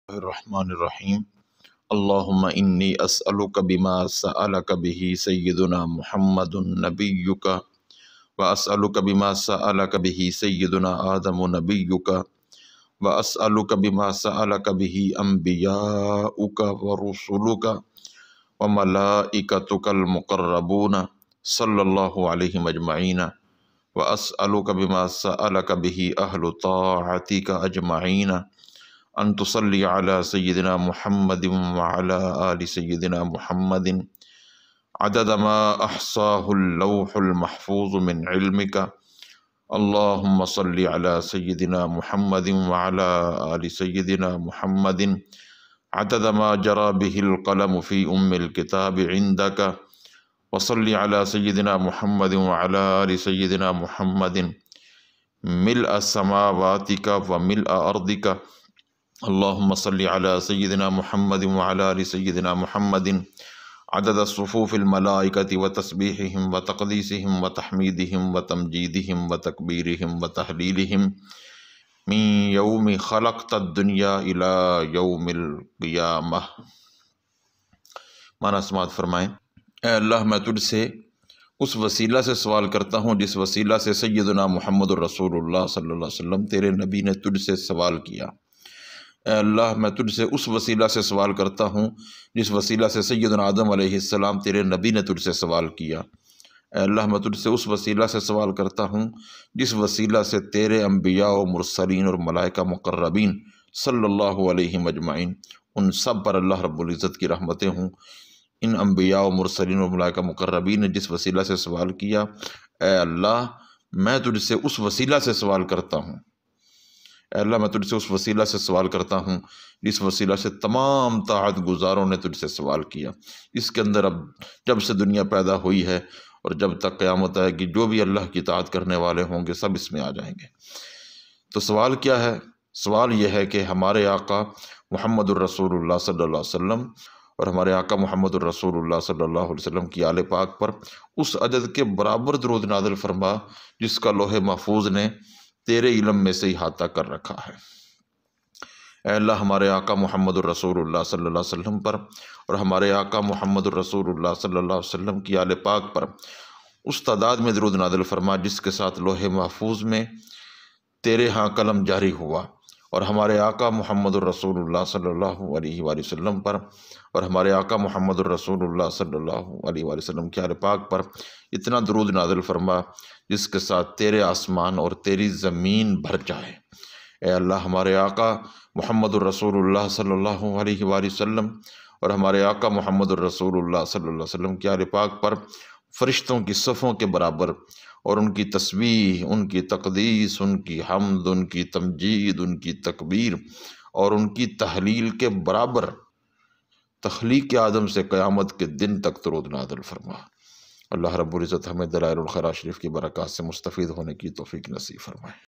الرحمن الرحیم اللہم انی اسألک بما سألک به سیدنا محمد نبیک واسألک بما سألک به سیدنا آدم نبیک واسألک بما سألک به انبیاؤک ورسولک وملائکتک المقربون صلی اللہ علیہم اجمعین واسألک بما سألک به اہل طاعتک اجمعین ان تصلی علی سیدنا محمد وعلی آل سیدنا محمد عدد ما احصاہ اللوح المحفوظ من علمک اللہم صلی علی سیدنا محمد وعلی آل سیدنا محمد عدد ما جرى به القلم في الكتاب عندك وصلی علی سیدنا محمد وعلی آل سیدنا محمد ملء سماواتک وملء ارضک اللہم صلی علی سیدنا محمد وعلی آل سیدنا محمد عدد صفوف الملائکۃ وتسبیحہم وتقدیسہم وتحمیدہم وتمجیدہم وتکبیرہم وتہلیلہم من یوم خلقت الدنیا الی یوم القیامہ۔ معنی سماعت فرمائیں۔ اے اللہ، میں تجھ سے اس وسیلہ سے سوال کرتا ہوں جس وسیلہ سے سیدنا محمد الرسول اللہ صلی اللہ علیہ وسلم تیرے نبی نے تجھ سے سوال کیا۔ اے اللہ، میں تجھ سے اس وسیلہ سے سوال کرتا ہوں جس وسیلہ سے سیدنا آدم علیہ السلام تیرے نبی نے تجھ سے سوال کیا۔ اے اللہ، میں تجھ سے اس وسیلہ سے سوال کرتا ہوں جس وسیلہ سے تیرے انبیاء و مرسلین اور ملائکہ مقربین صلی اللہ علیہ مجمعین، ان سب پر اللہ رب العزت کی رحمتیں ہوں۔ ان انبیاء و مرسلین اور ملائکہ مقربین نے جس وسیلہ سے سوال کیا، اے اللہ میں تجھ سے اس وسیلہ سے سوال کرتا ہوں۔ اے اللہ، میں تجھ سے اس وسیلہ سے سوال کرتا ہوں جس وسیلہ سے تمام طاعت گزاروں نے تجھ سے سوال کیا۔ اس کے اندر اب جب سے دنیا پیدا ہوئی ہے اور جب تک قیامت آئے گی، جو بھی اللہ کی اطاعت کرنے والے ہوں گے سب اس میں آ جائیں گے۔ تو سوال کیا ہے؟ سوال یہ ہے کہ ہمارے آقا محمد الرسول اللہ صلی اللہ علیہ وسلم اور ہمارے آقا محمد الرسول اللہ صلی اللہ علیہ وسلم کی آل پاک پر اس عدد کے برابر درود نازل فرما جس کا لوح محفوظ نے تیرے علم میں سے احاطہ کر رکھا ہے۔ اے اللہ، ہمارے آقا محمد الرسول اللہ صلی اللہ علیہ وسلم پر اور ہمارے آقا محمد الرسول اللہ صلی اللہ علیہ وسلم کی آل پاک پر اس تعداد میں درود نازل فرما جس کے ساتھ لوح محفوظ میں تیرے ہاں قلم جاری ہوا، اور ہمارے آقا محمد الرسول اللہ صلی اللہ علیہ وآلہ وسلم پر اور ہمارے آقا محمد الرسول اللہ صلی اللہ علیہ وآلہ وسلم کی آل پاک پر اتنا درود نازل فرما جس کے ساتھ تیرے آسمان اور تیری زمین بھر جائے۔ اے اللہ، ہمارے آقا محمد الرسول اللہ صلی اللہ علیہ وآلہ وسلم اور ہمارے آقا محمد الرسول اللہ صلی اللہ علیہ وسلم کی آل پاک پر فرشتوں کی صفوں کے برابر اور ان کی تسبیح، ان کی تقدیس، ان کی حمد، ان کی تمجید، ان کی تکبیر اور ان کی تحلیل کے برابر تخلیق آدم سے قیامت کے دن تک درود نازل فرما۔ اللہ رب العزت ہمیں دلائل الخیرات شریف کی برکات سے مستفید ہونے کی توفیق نصیب فرمائے۔